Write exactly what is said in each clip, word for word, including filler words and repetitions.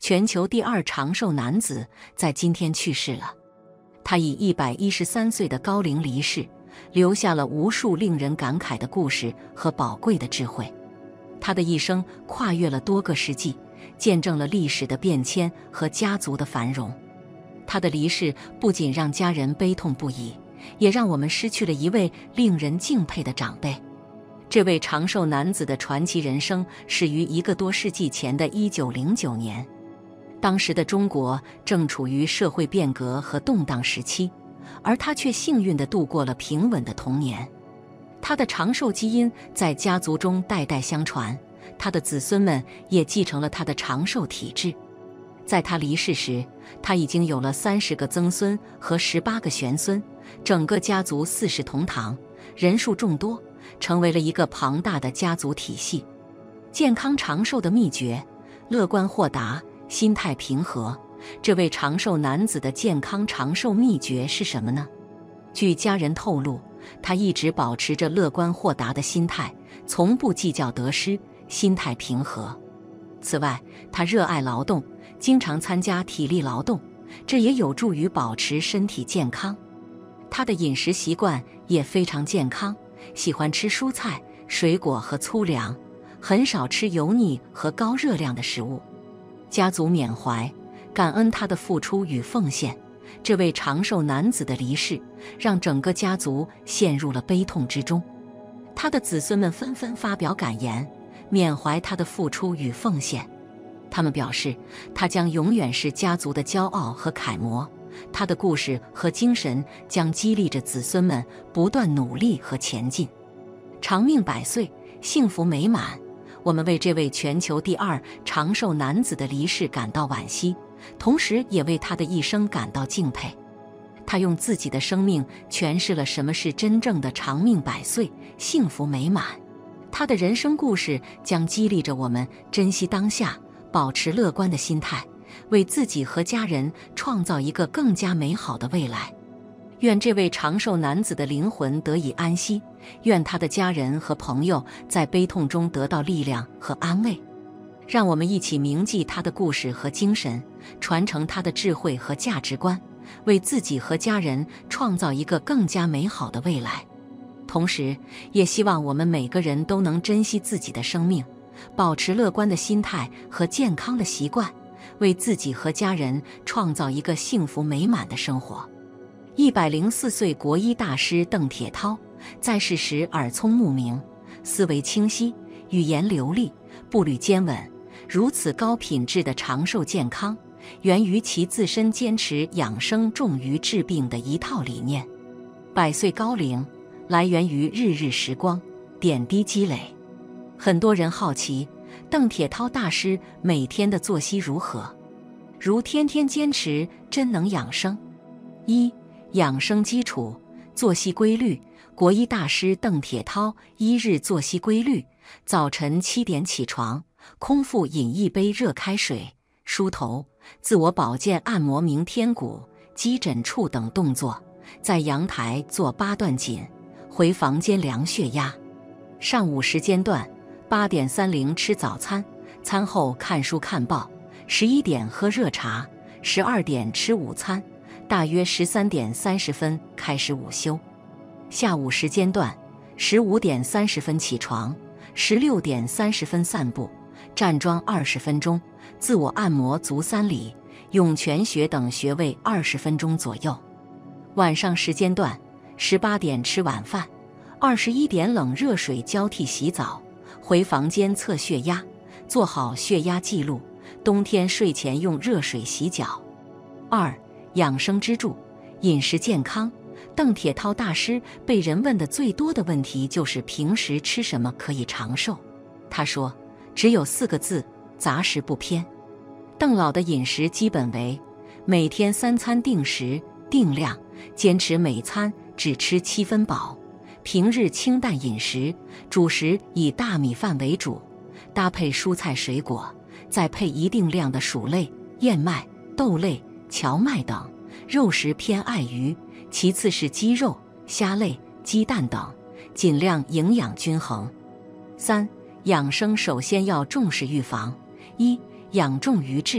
全球第二长寿男子在今天去世了。他以一百一十三岁的高龄离世，留下了无数令人感慨的故事和宝贵的智慧。他的一生跨越了多个世纪，见证了历史的变迁和家族的繁荣。他的离世不仅让家人悲痛不已，也让我们失去了一位令人敬佩的长辈。这位长寿男子的传奇人生始于一个多世纪前的一九零九年。当时的中国正处于社会变革和动荡时期，而他却幸运地度过了平稳的童年。他的长寿基因在家族中代代相传，他的子孙们也继承了他的长寿体质。在他离世时，他已经有了三十个曾孙和十八个玄孙，整个家族四世同堂，人数众多，成为了一个庞大的家族体系。健康长寿的秘诀：乐观豁达，心态平和。这位长寿男子的健康长寿秘诀是什么呢？据家人透露，他一直保持着乐观豁达的心态，从不计较得失，心态平和。此外，他热爱劳动，经常参加体力劳动，这也有助于保持身体健康。他的饮食习惯也非常健康，喜欢吃蔬菜、水果和粗粮，很少吃油腻和高热量的食物。家族缅怀、感恩他的付出与奉献。这位长寿男子的离世，让整个家族陷入了悲痛之中。他的子孙们纷纷发表感言，缅怀他的付出与奉献。他们表示，他将永远是家族的骄傲和楷模，他的故事和精神将激励着子孙们不断努力和前进。长命百岁，幸福美满。我们为这位全球第二长寿男子的离世感到惋惜，同时也为他的一生感到敬佩。他用自己的生命诠释了什么是真正的长命百岁、幸福美满。他的人生故事将激励着我们珍惜当下，保持乐观的心态，为自己和家人创造一个更加美好的未来。愿这位长寿男子的灵魂得以安息，愿他的家人和朋友在悲痛中得到力量和安慰。让我们一起铭记他的故事和精神，传承他的智慧和价值观，为自己和家人创造一个更加美好的未来。同时，也希望我们每个人都能珍惜自己的生命，保持乐观的心态和健康的习惯，为自己和家人创造一个幸福美满的生活。一百零四岁国医大师邓铁涛在世时耳聪目明，思维清晰，语言流利，步履坚稳。如此高品质的长寿健康，源于其自身坚持养生重于治病的一套理念。百岁高龄来源于日日时光，点滴积累。很多人好奇邓铁涛大师每天的作息如何，如天天坚持真能养生。一、养生基础，作息规律。国医大师邓铁涛一日作息规律：早晨七点起床，空腹饮一杯热开水，梳头，自我保健按摩明天骨、脊枕处等动作，在阳台做八段锦，回房间量血压。上午时间段，八点三零吃早餐，餐后看书看报，十一点喝热茶，十二点吃午餐，大约十三点三十分开始午休。下午时间段，十五点三十分起床，十六点三十分散步，站桩二十分钟，自我按摩足三里，涌泉穴等穴位二十分钟左右。晚上时间段，十八点吃晚饭，二十一点冷热水交替洗澡，回房间测血压，做好血压记录，冬天睡前用热水洗脚。二、养生支柱，饮食健康。邓铁涛大师被人问的最多的问题就是平时吃什么可以长寿。他说，只有四个字：杂食不偏。邓老的饮食基本为每天三餐定时定量，坚持每餐只吃七分饱，平日清淡饮食，主食以大米饭为主，搭配蔬菜水果，再配一定量的薯类、燕麦、豆类、荞麦等，肉食偏爱鱼，其次是鸡肉、虾类、鸡蛋等，尽量营养均衡。三、养生首先要重视预防。一、养重于治，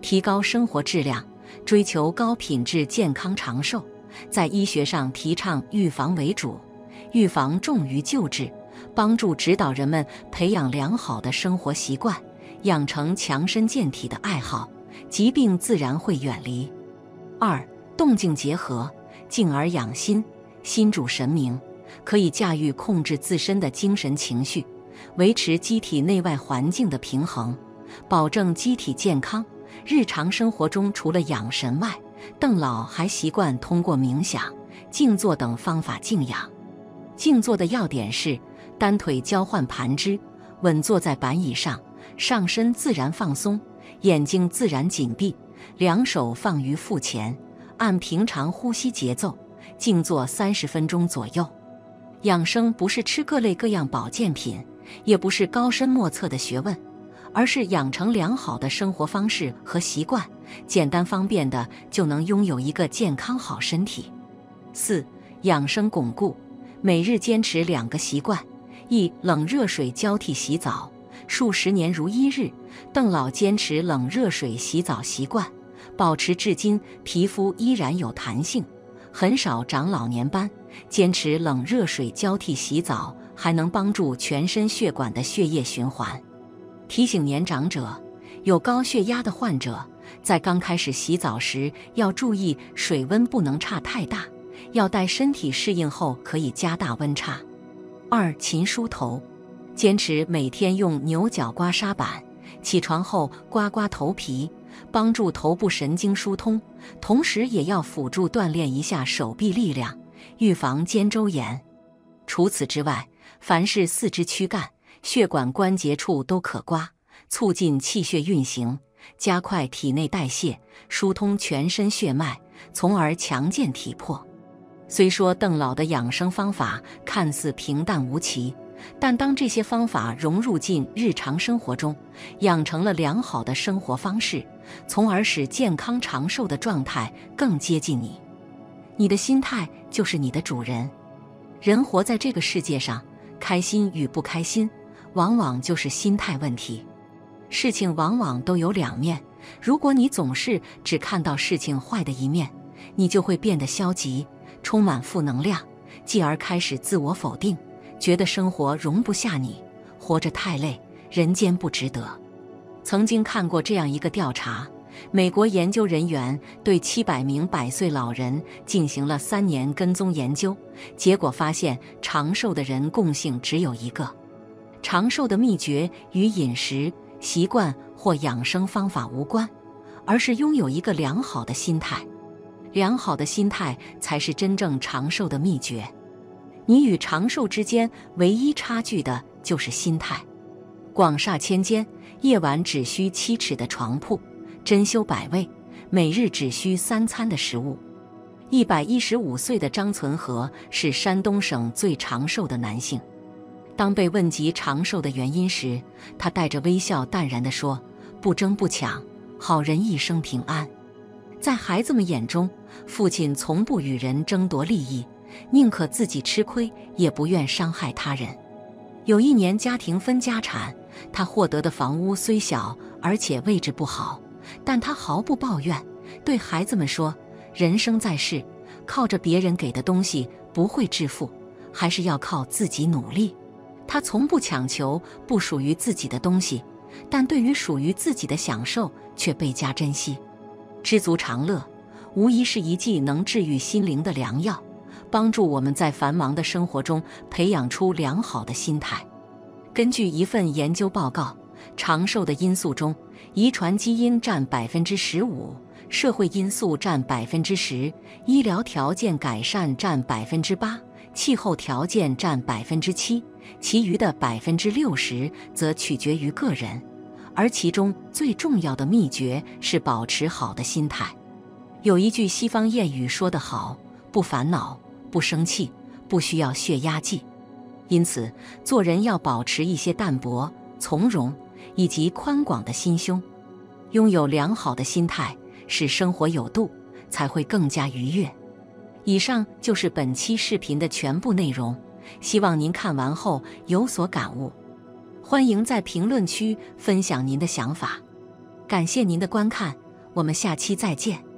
提高生活质量，追求高品质健康长寿。在医学上提倡预防为主，预防重于救治，帮助指导人们培养良好的生活习惯，养成强身健体的爱好，疾病自然会远离。二、动静结合，静而养心，心主神明，可以驾驭控制自身的精神情绪，维持机体内外环境的平衡，保证机体健康。日常生活中除了养神外，邓老还习惯通过冥想、静坐等方法静养。静坐的要点是单腿交换盘支，稳坐在板椅上，上身自然放松，眼睛自然紧闭，两手放于腹前，按平常呼吸节奏静坐三十分钟左右。养生不是吃各类各样保健品，也不是高深莫测的学问，而是养成良好的生活方式和习惯，简单方便的就能拥有一个健康好身体。四、养生巩固，每日坚持两个习惯：一、冷热水交替洗澡，数十年如一日。邓老坚持冷热水洗澡习惯，保持至今皮肤依然有弹性，很少长老年斑。坚持冷热水交替洗澡，还能帮助全身血管的血液循环。提醒年长者，有高血压的患者，在刚开始洗澡时要注意水温不能差太大，要待身体适应后可以加大温差。二、勤梳头，坚持每天用牛角刮痧板，起床后刮刮头皮，帮助头部神经疏通，同时也要辅助锻炼一下手臂力量，预防肩周炎。除此之外，凡是四肢躯干、血管关节处都可刮，促进气血运行，加快体内代谢，疏通全身血脉，从而强健体魄。虽说邓老的养生方法看似平淡无奇，但当这些方法融入进日常生活中，养成了良好的生活方式，从而使健康长寿的状态更接近你。你的心态就是你的主人。人活在这个世界上，开心与不开心，往往就是心态问题。事情往往都有两面，如果你总是只看到事情坏的一面，你就会变得消极，充满负能量，继而开始自我否定，觉得生活容不下你，活着太累，人间不值得。曾经看过这样一个调查，美国研究人员对七百名百岁老人进行了三年跟踪研究，结果发现长寿的人共性只有一个。长寿的秘诀与饮食习惯或养生方法无关，而是拥有一个良好的心态。良好的心态才是真正长寿的秘诀。你与长寿之间唯一差距的就是心态。广厦千间，夜晚只需七尺的床铺，珍馐百味，每日只需三餐的食物。一百一十五岁的张存和是山东省最长寿的男性。当被问及长寿的原因时，他带着微笑淡然地说：不争不抢，好人一生平安。在孩子们眼中，父亲从不与人争夺利益，宁可自己吃亏，也不愿伤害他人。有一年家庭分家产，他获得的房屋虽小，而且位置不好，但他毫不抱怨，对孩子们说：人生在世，靠着别人给的东西不会致富，还是要靠自己努力。他从不强求不属于自己的东西，但对于属于自己的享受却倍加珍惜。知足常乐无疑是一剂能治愈心灵的良药，帮助我们在繁忙的生活中培养出良好的心态。根据一份研究报告，长寿的因素中，遗传基因占百分之十五，社会因素占百分之十，医疗条件改善占百分之八，气候条件占百分之七，其余的百分之六十则取决于个人。而其中最重要的秘诀是保持好的心态。有一句西方谚语说得好：不烦恼，不生气，不需要血压计。因此，做人要保持一些淡泊、从容以及宽广的心胸，拥有良好的心态，使生活有度，才会更加愉悦。以上就是本期视频的全部内容，希望您看完后有所感悟。欢迎在评论区分享您的想法。感谢您的观看， 我们下期再见。